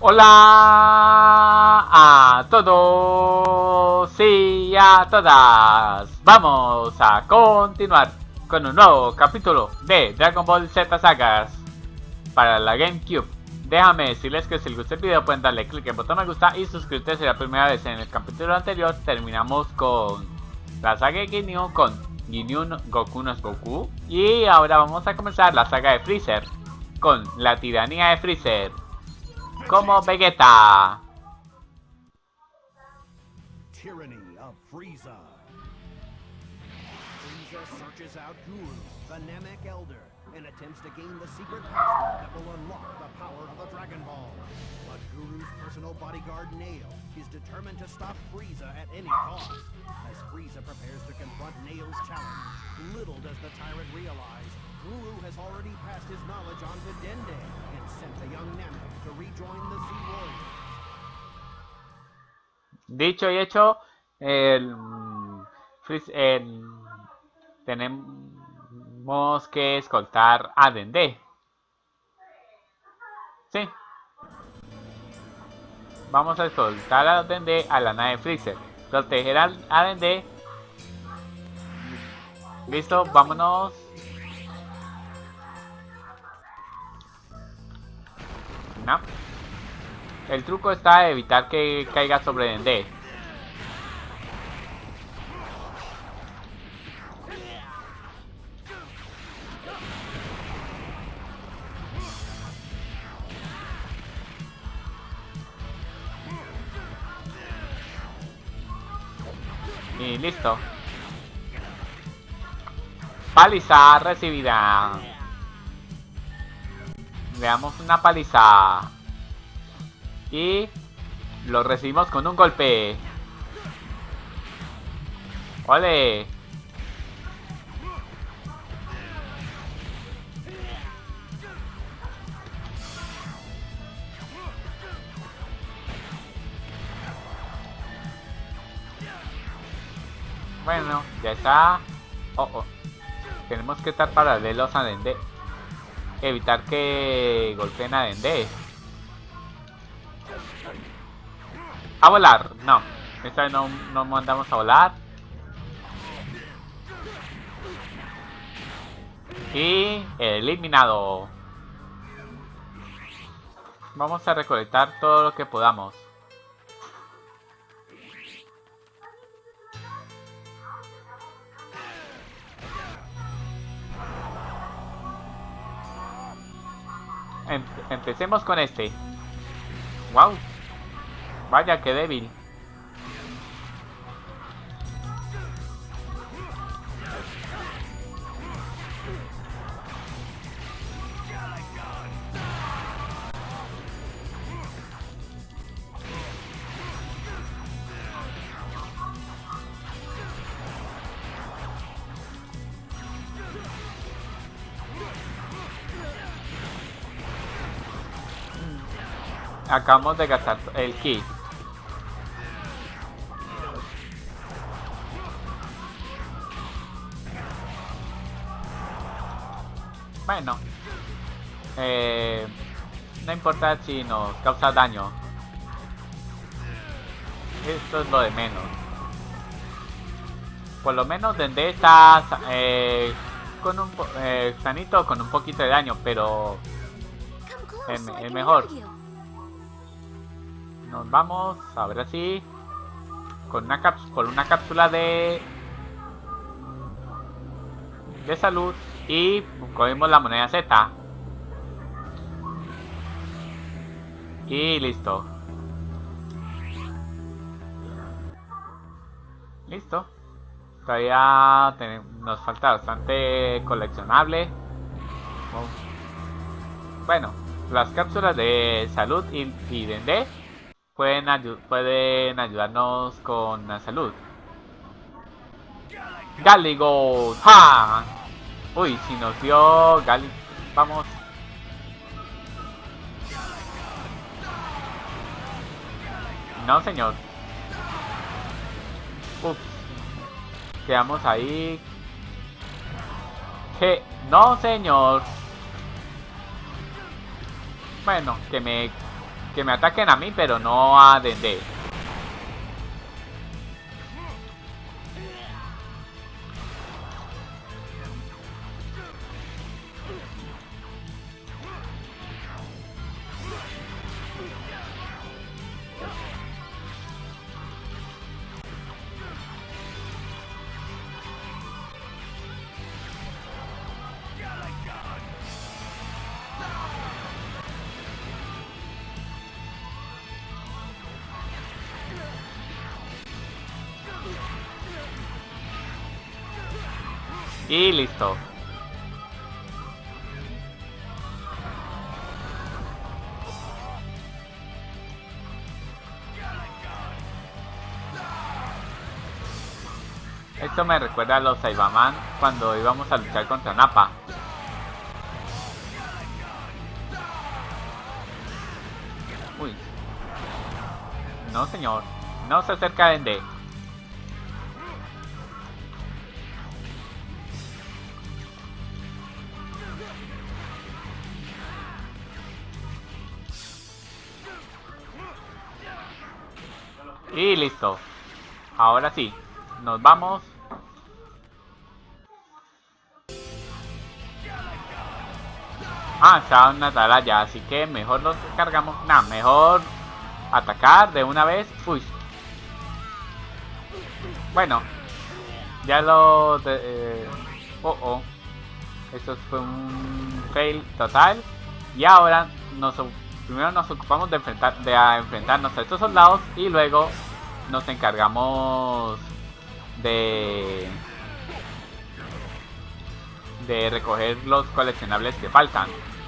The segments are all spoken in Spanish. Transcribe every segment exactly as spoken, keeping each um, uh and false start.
Hola a todos y a todas. Vamos a continuar con un nuevo capítulo de Dragon Ball Z Sagas para la GameCube. Déjame decirles que si les gusta el video pueden darle click en el botón me gusta y suscribirse si es la primera vez. En el capítulo anterior terminamos con la saga de Ginyu con Ginyu no Goku no es Goku. Y ahora vamos a comenzar la saga de Freezer con la tiranía de Freezer como Vegeta. Tyranny of Frieza. Frieza searches out Guru, the Namek Elder, and attempts to gain the secret password that will unlock the power of the Dragon Ball. But Guru's personal bodyguard, Nail, is determined to stop Frieza at any cost. As Frieza prepares to confront Nail's challenge, little does the tyrant realize Guru has already passed his knowledge on to Dende and sent the young Namek to rejoin the Sea Warriors. Dicho y hecho, el, el, tenemos que escoltar a Dende. Sí. Vamos a escoltar a Dende a la nave Freezer. Proteger a, a Dende. Listo, vámonos. No. El truco está en evitar que caiga sobre Dende. Y listo. Paliza recibida. Veamos una paliza. Y lo recibimos con un golpe. ¡Ole! Bueno, ya está. Oh, oh. Tenemos que estar paralelos a Dende. Evitar que golpeen a Dende. A volar, no. Esta vez no, no mandamos a volar. Y eliminado. Vamos a recolectar todo lo que podamos. Em empecemos con este. Wow. Vaya que débil. Acabamos de gastar el ki. Bueno, eh, no importa si nos causa daño. Esto es lo de menos. Por lo menos Dende está eh, con un eh, sanito con un poquito de daño, pero es, es mejor. Nos vamos, ahora sí, con una cápsula, con una cápsula de de salud y cogemos la moneda Z y listo. Listo. Todavía tenemos, nos falta bastante coleccionable. Bueno, las cápsulas de salud y, y Dende pueden, ayu pueden ayudarnos con la salud. Galigo, ¡ja! Uy, si nos dio Gali... Vamos. No, señor. Ups. Quedamos ahí. ¿Qué? No, señor. Bueno, que me Que me ataquen a mí, pero no a Dende. Y listo. Esto me recuerda a los Saibaman cuando íbamos a luchar contra Nappa. Uy. No, señor. No se acerca a Dende. Y listo. Ahora sí. Nos vamos. Ah, está una atalaya, así que mejor nos cargamos. Nah, mejor atacar de una vez. Uy. Bueno. Ya lo... De, eh, oh, oh. Esto fue un fail total. Y ahora nos, primero nos ocupamos de, enfrentar, de a enfrentarnos a estos soldados. Y luego nos encargamos de... de recoger los coleccionables que faltan.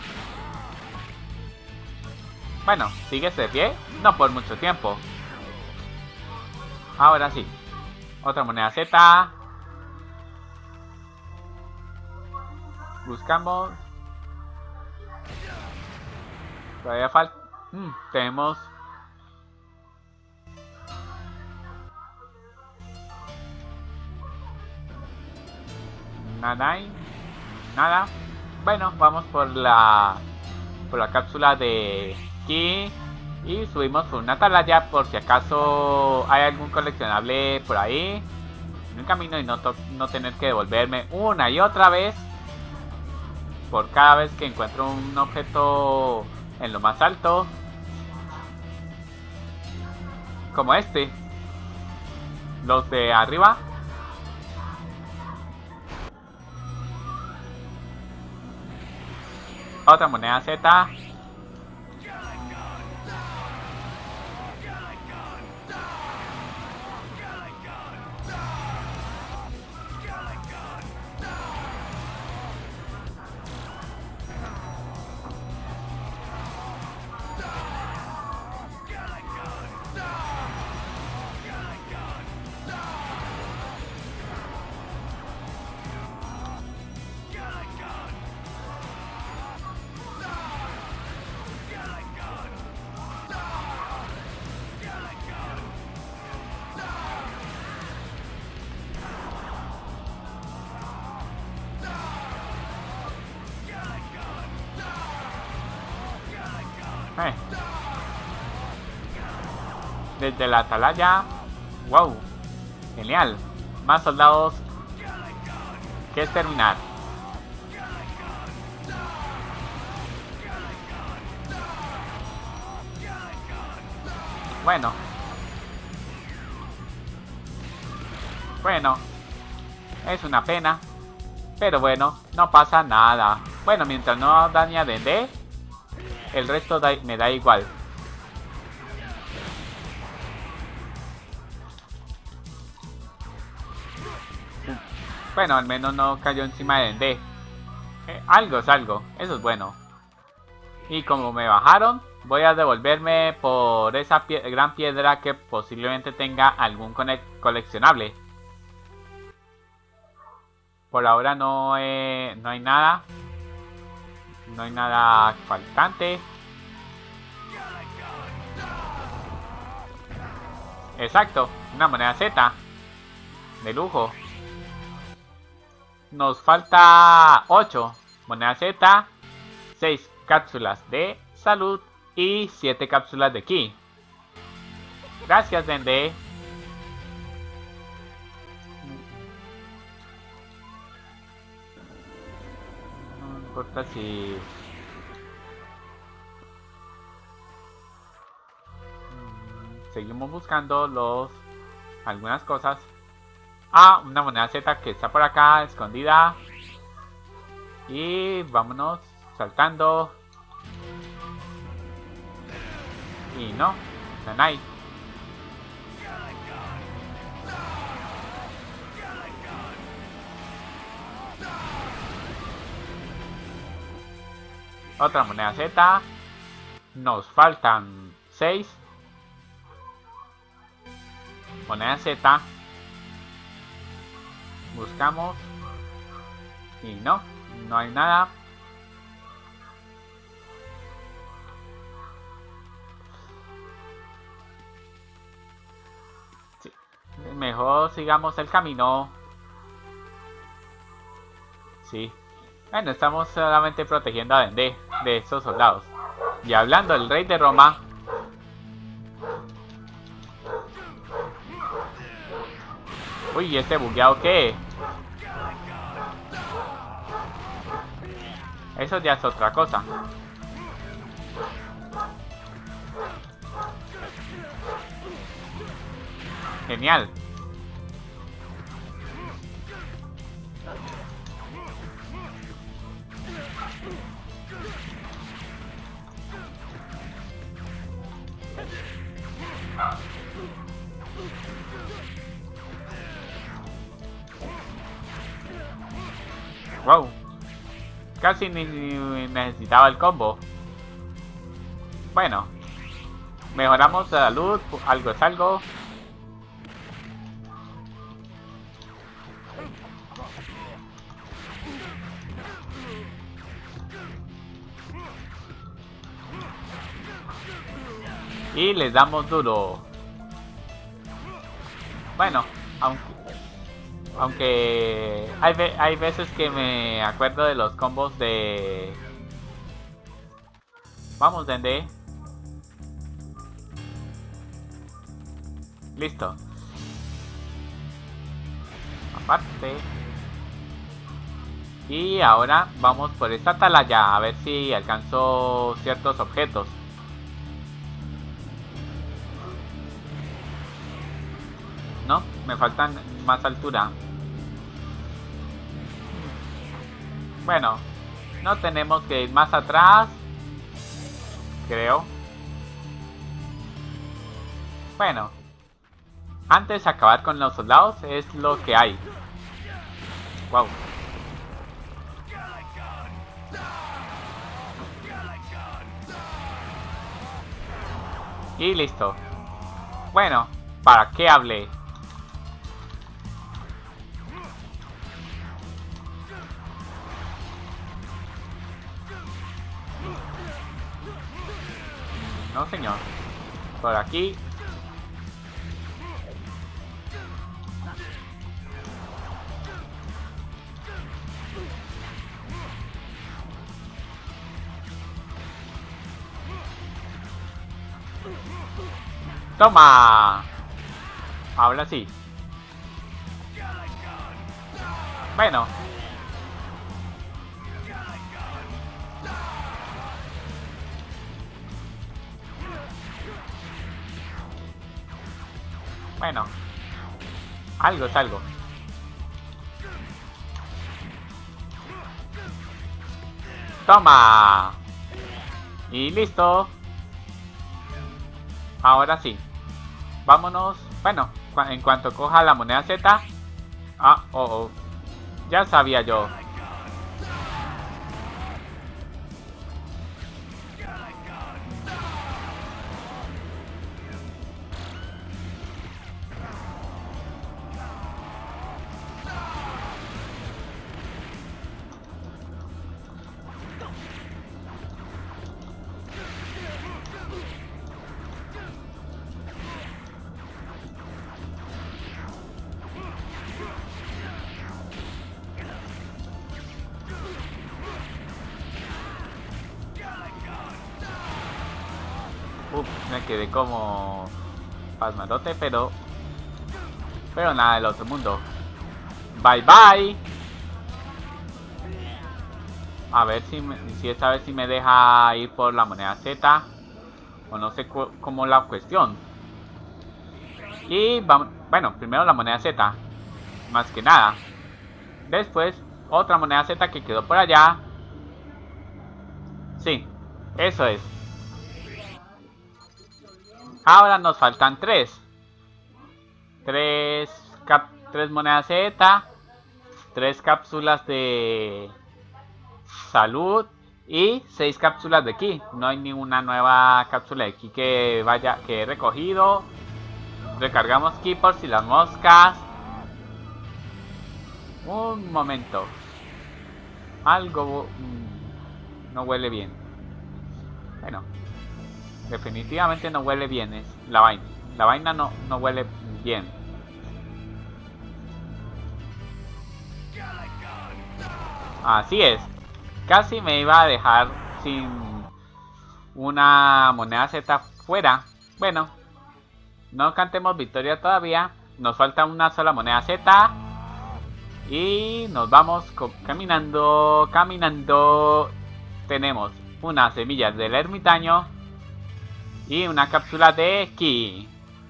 Bueno, ¿sigues de pie? No por mucho tiempo. Ahora sí. Otra moneda Z. Buscamos. Todavía falta. Hmm, tenemos. Nada hay. Nada. Bueno, vamos por la. Por la cápsula de Ki. Y subimos por una atalaya por si acaso hay algún coleccionable por ahí en el camino y no, no tener que devolverme una y otra vez por cada vez que encuentro un objeto en lo más alto como este. Los de arriba. Otra moneda Z. Eh. Desde la atalaya. Wow. Genial. Más soldados que exterminar. Bueno. Bueno. Es una pena. Pero bueno, no pasa nada. Bueno, mientras no daña a Dende, el resto da, me da igual. Bueno, al menos no cayó encima de Dende. Eh, algo es algo, eso es bueno. Y como me bajaron, voy a devolverme por esa pie gran piedra que posiblemente tenga algún coleccionable. Por ahora no, eh, no hay nada. No hay nada faltante. Exacto, una moneda Z. De lujo. Nos falta ocho. Moneda Z. seis cápsulas de salud. y siete cápsulas de ki. Gracias, Dende. No importa si... Seguimos buscando los... algunas cosas. Ah, una moneda Z que está por acá, escondida. Y vámonos saltando. Y no, no hay. Otra moneda Z. Nos faltan seis. Moneda Z. Buscamos. Y no, no hay nada. Sí. Mejor sigamos el camino. Sí. Bueno, estamos solamente protegiendo a Dende de estos soldados. Y hablando del rey de Roma. Uy, ¿este bugueado qué? Eso ya es otra cosa. Genial. Wow. Casi ni, ni necesitaba el combo. Bueno. Mejoramos la salud. Algo es algo. Y les damos duro. Bueno, aunque, aunque hay, ve hay veces que me acuerdo de los combos de... Vamos, Dende. Listo. Aparte. Y ahora vamos por esta atalaya a ver si alcanzo ciertos objetos. No, me faltan más altura. Bueno, no tenemos que ir más atrás, creo. Bueno, antes de acabar con los soldados es lo que hay. Wow. Y listo. Bueno, ¿para qué hablé? No, señor. Por aquí. ¡Toma! Ahora sí. Bueno. Bueno. Algo es algo. ¡Toma! Y listo. Ahora sí. Vámonos. Bueno, en cuanto coja la moneda Z. Ah, oh, oh. Ya sabía yo. Uf, me quedé como pasmarote, pero... Pero nada del otro mundo. Bye bye. A ver si, me, si esta vez si me deja ir por la moneda Z. O no sé cómo la cuestión. Y vamos... Bueno, primero la moneda Z. Más que nada. Después, otra moneda Z que quedó por allá. Sí, eso es. Ahora nos faltan tres. Tres, cap, tres monedas Z. Tres cápsulas de salud. Y seis cápsulas de ki. No hay ninguna nueva cápsula de ki que vaya, que he recogido. Recargamos ki por si las moscas. Un momento. Algo mmm, no huele bien. Bueno, definitivamente no huele bien es la vaina. La vaina no, no huele bien. Así es. Casi me iba a dejar sin una moneda Z fuera. Bueno, no cantemos victoria todavía. Nos falta una sola moneda Z. Y nos vamos caminando, caminando. Tenemos unas semillas del ermitaño y una cápsula de ki.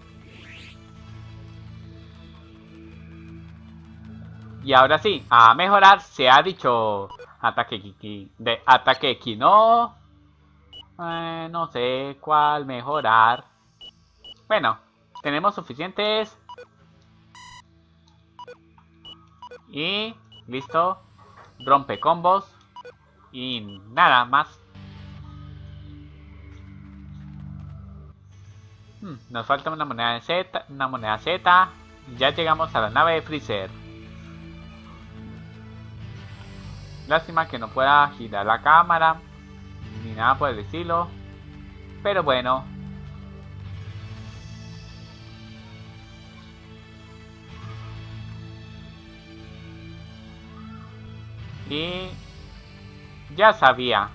Y ahora sí, a mejorar se ha dicho ataque ki, de ataque ki no. Eh, no sé cuál mejorar. Bueno, tenemos suficientes. Y listo. Rompe combos. Y nada más. Hmm, nos falta una moneda de Z. Una moneda Z. Ya llegamos a la nave de Freezer. Lástima que no pueda girar la cámara. Ni nada por el estilo. Pero bueno. Y ya sabía.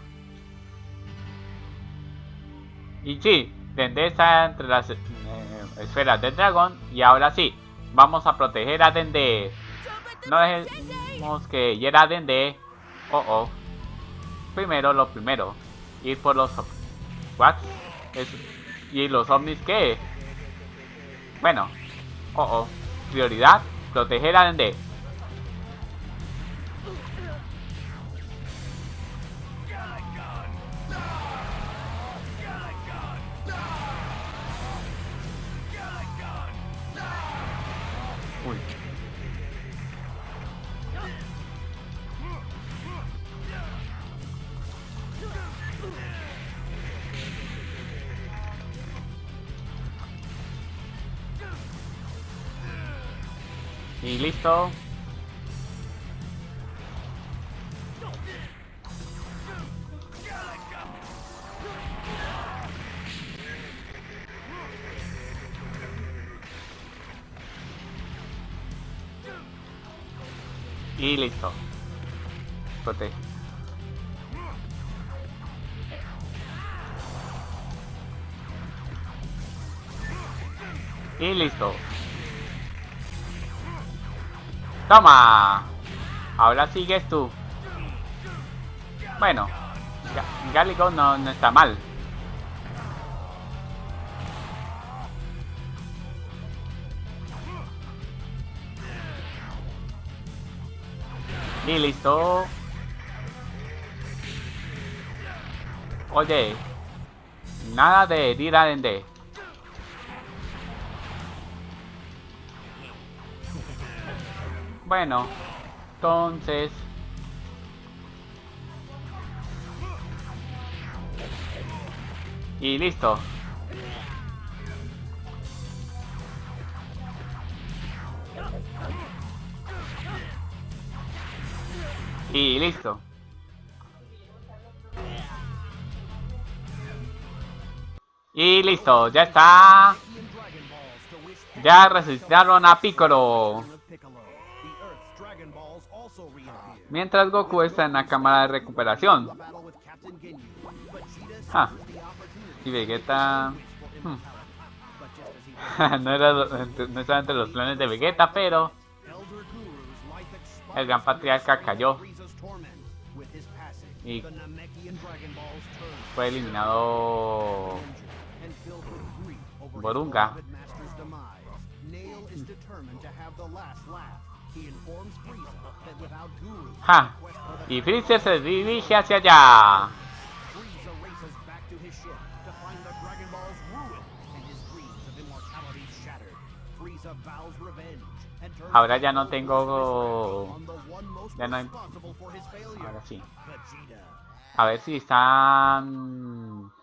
Y sí, Dende está entre las eh, esferas del dragón. Y ahora sí, vamos a proteger a Dende. No dejemos que hiera a Dende. Oh oh. Primero lo primero. Ir por los... ¿What? Es... ¿Y los ovnis qué? Bueno. Oh oh. Prioridad. Proteger a Dende. Uy. Y listo. Y listo. Protege. Y listo. ¡Toma! Ahora sigues tú. Bueno, Gálico no, no está mal. Y listo. Oye, nada de herir a Dende. Bueno, entonces... Y listo. Y listo. Y listo, ya está. Ya resucitaron a Piccolo. Mientras Goku está en la cámara de recuperación. Ah. Y Vegeta... Hmm. no, era, no estaba entre los planes de Vegeta, pero... el gran patriarca cayó. Y fue eliminado... Borunga. Ja. Y Freezer se dirige hacia allá. Ahora ya no tengo... Ya no hay... Ahora sí. A ver si están...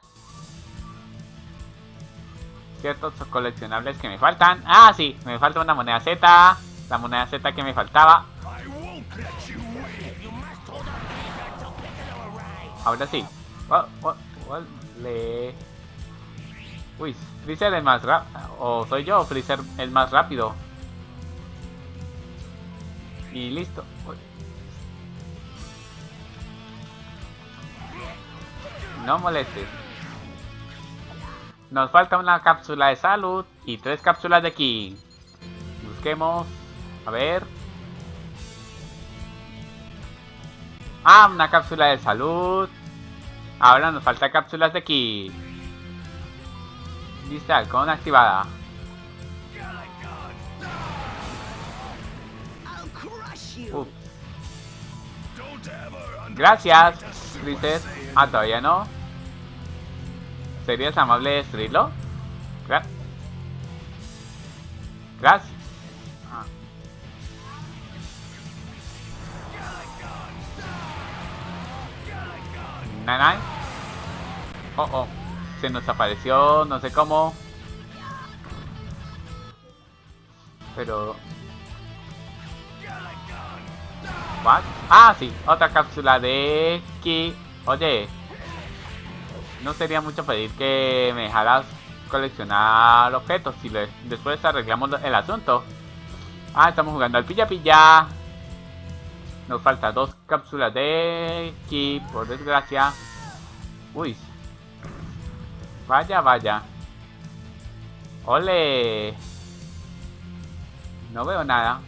ciertos coleccionables que me faltan. Ah, sí, me falta una moneda Z. La moneda Z que me faltaba. Ahora sí. Oh, oh, oh, le... Uy, Freezer es más rápido. O soy yo, Freezer es más rápido. Y listo. Uy. No molestes. Nos falta una cápsula de salud y tres cápsulas de ki. Busquemos. A ver. Ah, una cápsula de salud. Ahora nos falta cápsulas de ki. Lista de halcón activada. Uf. Gracias, Freezer. Ah, todavía no. ¿Serías amable de destruirlo? Gra Gracias. Ah. Nanai. Oh, oh. Se nos apareció, no sé cómo. Pero... ¿what? Ah, sí. Otra cápsula de ki. Oye. No sería mucho pedir que me dejaras coleccionar objetos si le, después arreglamos el asunto. Ah, estamos jugando al pilla pilla. Nos falta dos cápsulas de ki, por desgracia. Uy. Vaya, vaya. Ole. No veo nada.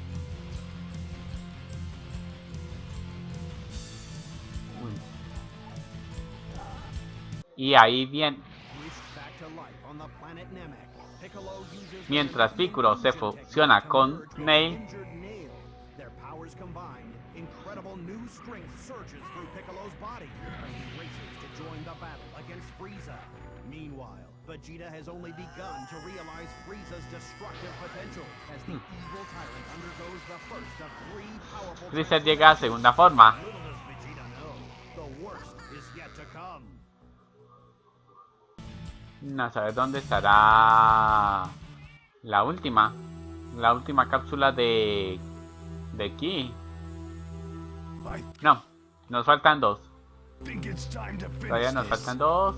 Y ahí bien. Mientras Piccolo se fusiona con Nail. Vegeta has only begun to realize Frieza's destructive potential as the evil tyrant undergoes the first of three powerful. Freezer llega a segunda forma. Little does Vegeta know, the worst is yet to come. No saber dónde estará la última, la última cápsula de de ki. No, nos faltan dos. Todavía nos faltan dos.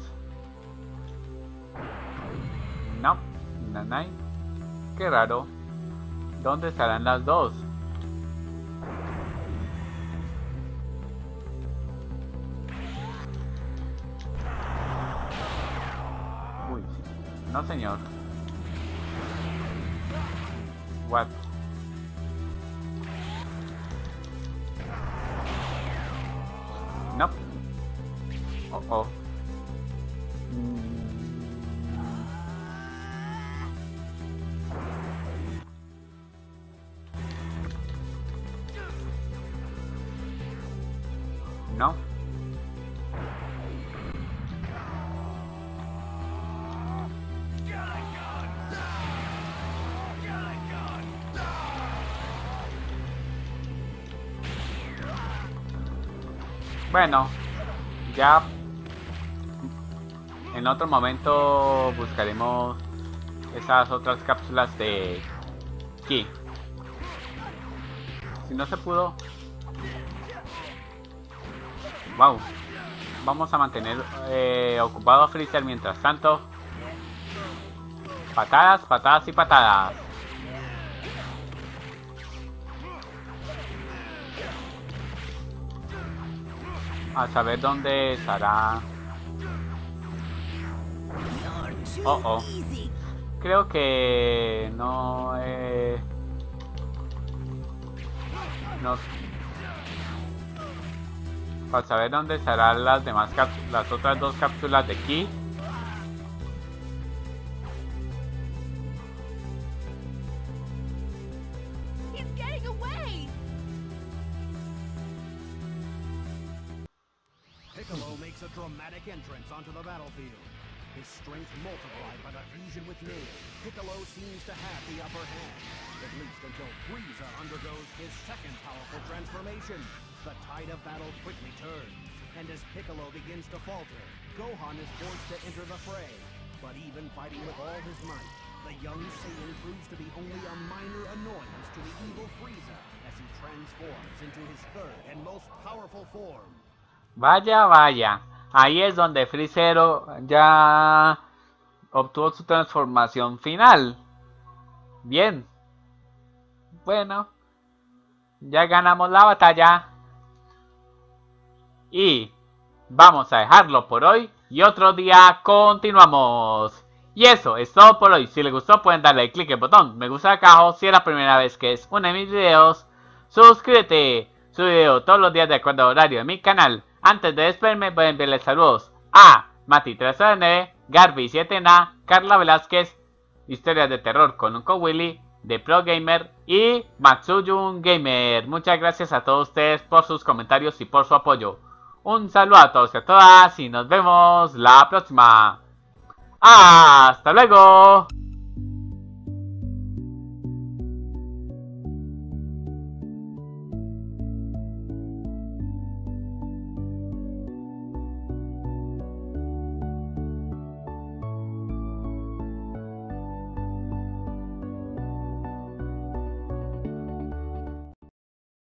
No, Nanai. Qué raro. ¿Dónde estarán las dos? Uy, no señor. What? No. Oh, oh. Mm. No. Bueno, ya en otro momento buscaremos esas otras cápsulas de ki. Si no se pudo, wow, vamos a mantener eh, ocupado a Freezer mientras tanto. Patadas, patadas y patadas. A saber dónde estará. Oh, oh. Creo que no eh... no. Para saber dónde estarán las demás las otras dos cápsulas de Ki. Piccolo makes a dramatic entrance onto the battlefield. His strength multiplied by the fusion with Nail, Piccolo seems to have the upper hand, at least until Frieza undergoes his second powerful transformation. The tide of battle quickly turns, and as Piccolo begins to falter, Gohan is forced to enter the fray. But even fighting with all his might, the young Saiyan proves to be only a minor annoyance to the evil Frieza as he transforms into his third and most powerful form. Vaya, vaya. Ahí es donde Freezero ya obtuvo su transformación final. Bien. Bueno. Ya ganamos la batalla. Y vamos a dejarlo por hoy. Y otro día continuamos. Y eso es todo por hoy. Si les gustó pueden darle clic al botón me gusta acá abajo. Si es la primera vez que es uno de mis videos, suscríbete. Subo video todos los días de acuerdo al horario de mi canal. Antes de despedirme voy a enviarles saludos a Mati tres nueve nueve, Garby siete Na, Carla Velázquez, Historias de Terror con Unco Willy, The Pro Gamer y Matsuyun Gamer. Muchas gracias a todos ustedes por sus comentarios y por su apoyo. Un saludo a todos y a todas y nos vemos la próxima. ¡Hasta luego!